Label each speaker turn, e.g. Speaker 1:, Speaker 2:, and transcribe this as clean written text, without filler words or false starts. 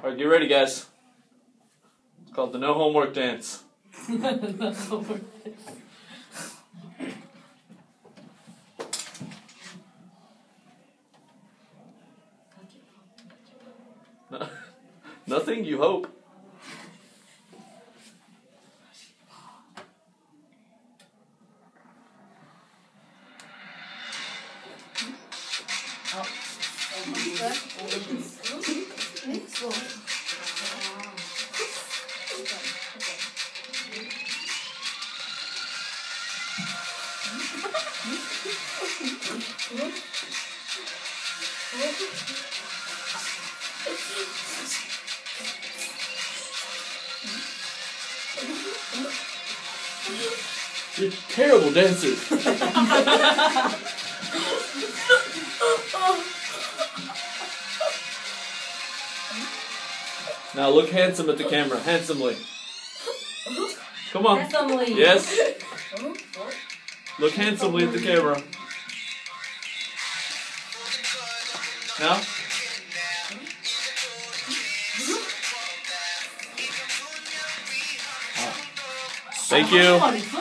Speaker 1: Alright, get ready, guys. It's called the no homework dance.
Speaker 2: No homework.
Speaker 1: Nothing, you hope. You're terrible dancers. Now look handsome at the camera, handsomely. Come on.
Speaker 2: Handsomely.
Speaker 1: Yes. Look handsomely at the camera. Now. Thank you.